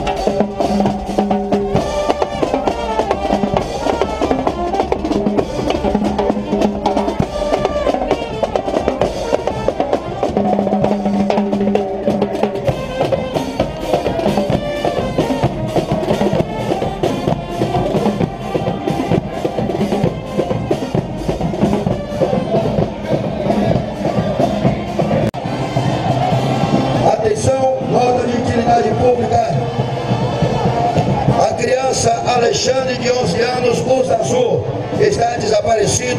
Alexandre, de 11 anos, blusa azul, está desaparecido.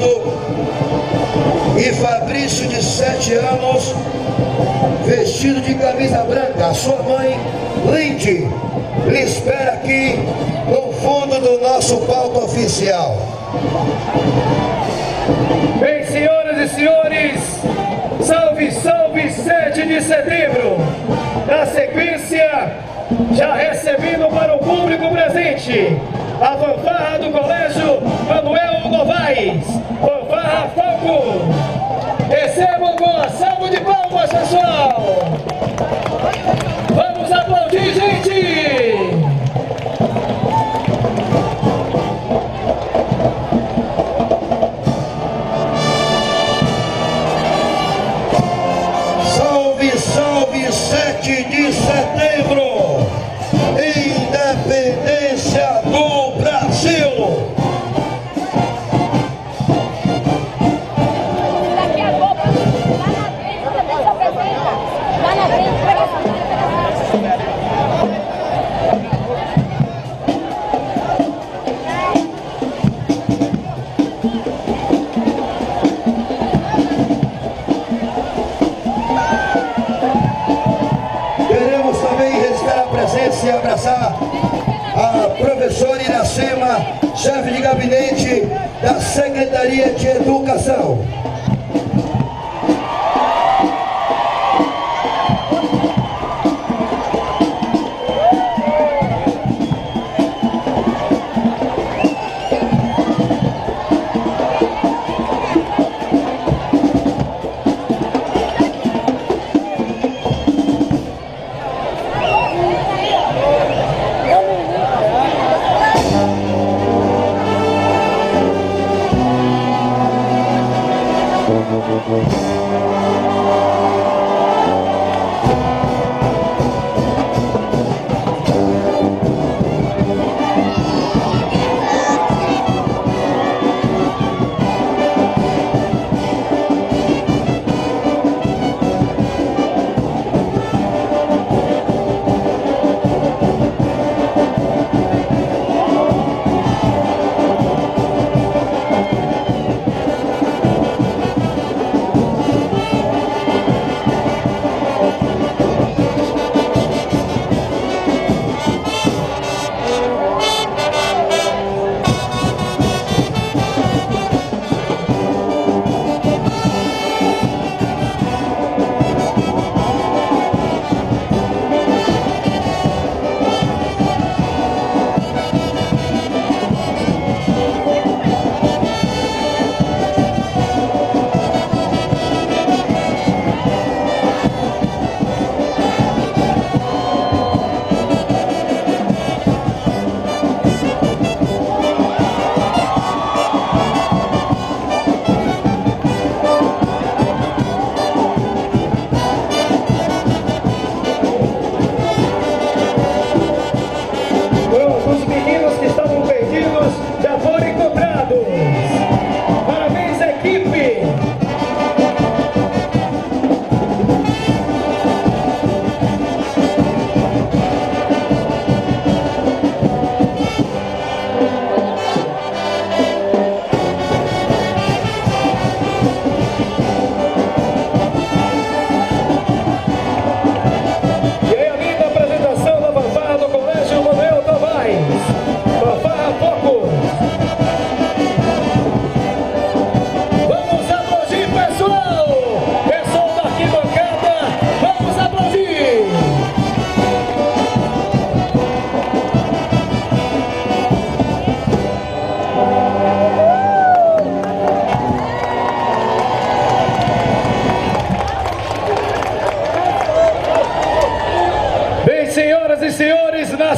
E Fabrício, de 7 anos, vestido de camisa branca. Sua mãe, Lindy, lhe espera aqui no fundo do nosso palco oficial. Bem, senhoras e senhores, salve, salve, 7 de setembro. Na sequência, já recebendo para o público presente a fanfarra do Colégio Manuel Novaes, fanfarra Foco. Recebam com uma salva de palmas, pessoal. Vamos aplaudir, gente. Salve, salve, 7 de setembro. Independência do Brasil! Daqui a pouco, lá na frente, também se apresenta. Lá na frente, pega essa. Queremos também registrar a presença e abraçar a professora Iracema, chefe de gabinete da Secretaria de Educação.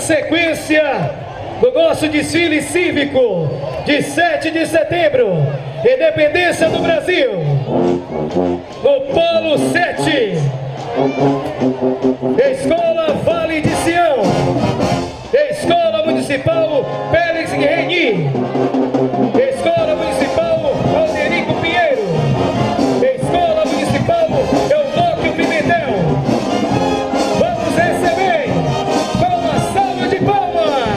sequência do nosso desfile cívico de 7 de setembro, Independência do Brasil, no Polo 7, Escola Vale de Sião, Escola Municipal Félix Reni, Escola Municipal Alderico Pinheiro, Escola Municipal Eudóquio Pimentel. Vamos receber com uma salva de palmas.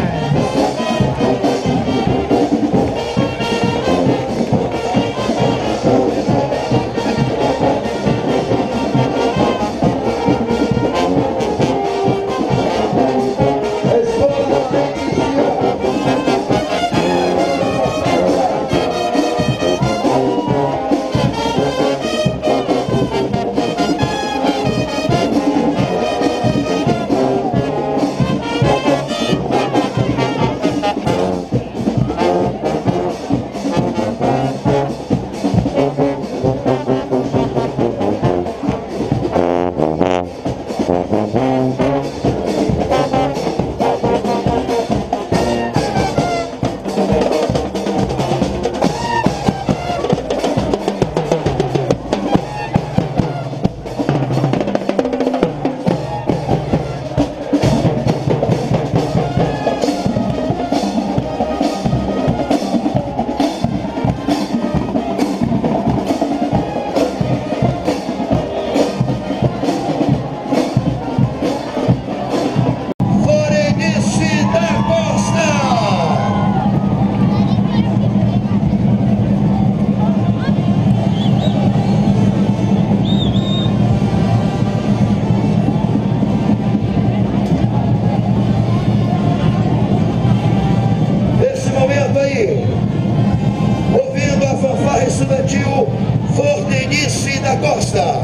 Ouvindo a fanfarra estudantil Fortenice da Costa.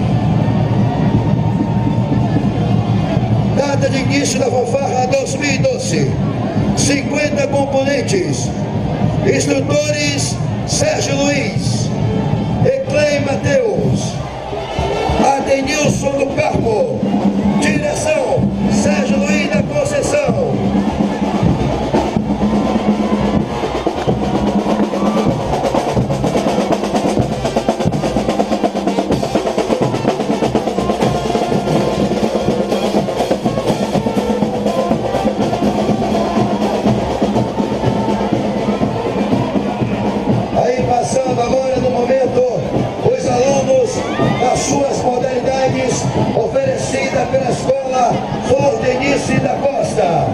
Data de início da fanfarra 2012. 50 componentes. Instrutores Sérgio Luiz, Eclei Mateus, Adenilson do Carmo. Direção Sérgio Luiz da Conceição. Passando agora no momento os alunos das suas modalidades oferecidas pela Escola Fortenice da Costa.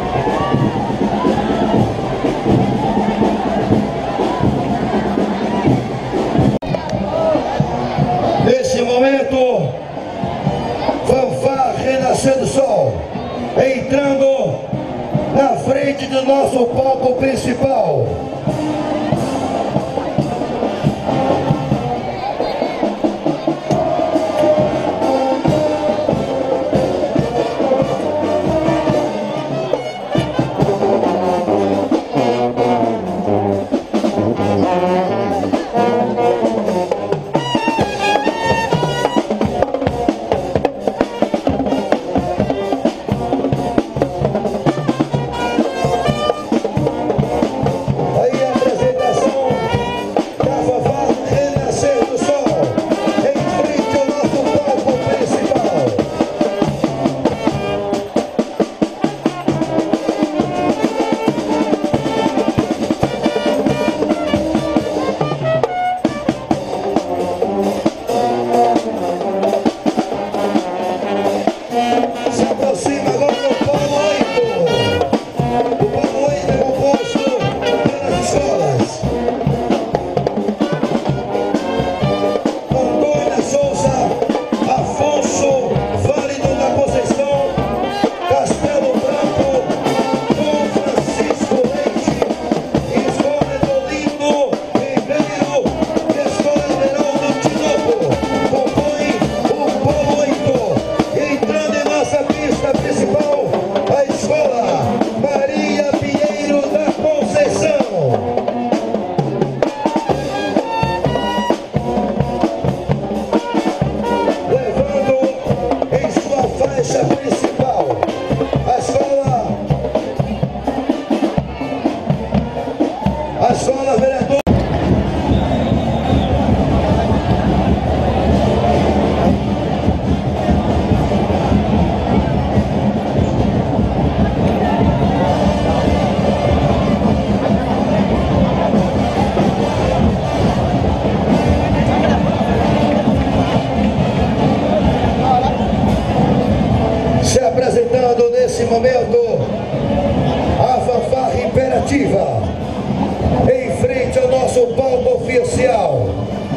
Nesse momento, fanfarra Renascer do Sol, entrando na frente do nosso palco principal. Aí a apresentação da fanfarra tocando a fanfarra imperativa em frente ao nosso palco oficial.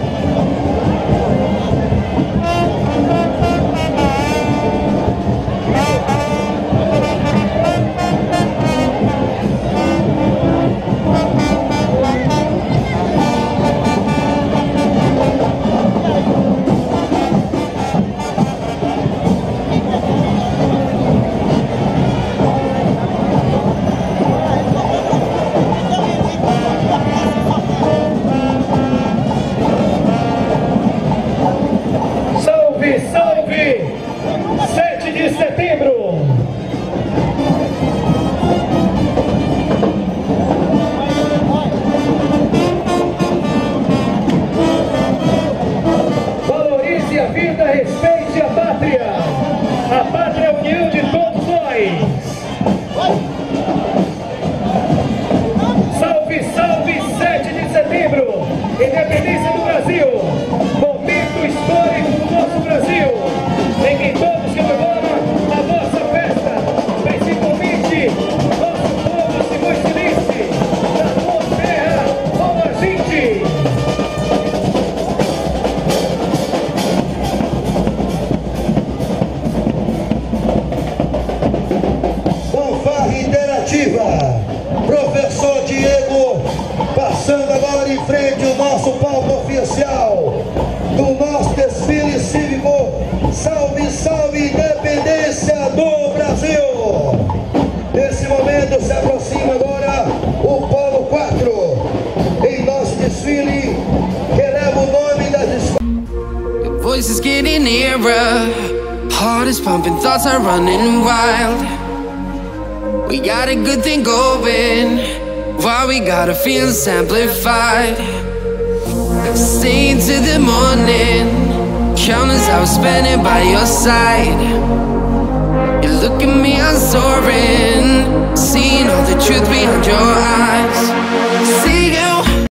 Salve, 7 de setembro! Valorize a vida, respeite a pátria! A pátria é a união de todos nós! Salve, salve, 7 de setembro! Independência do Brasil! Momento histórico do nosso Brasil, em que todos comemoram a nossa festa, principalmente nosso povo simoistilense, da nossa terra, com a gente. Fanfarra interativa, professor Diego, passando agora em frente o nosso palco oficial do nosso desfile cívico. Salve, salve, independência do Brasil! Nesse momento se aproxima agora o Polo 4 em nosso desfile, que leva o nome das escolas. Your voice is getting nearer, heart is pumping, thoughts are running wild. We got a good thing going, why we gotta feel amplified. Staying to the morning, countless hours spending by your side. You look at me, I'm soaring, seeing all the truth behind your eyes.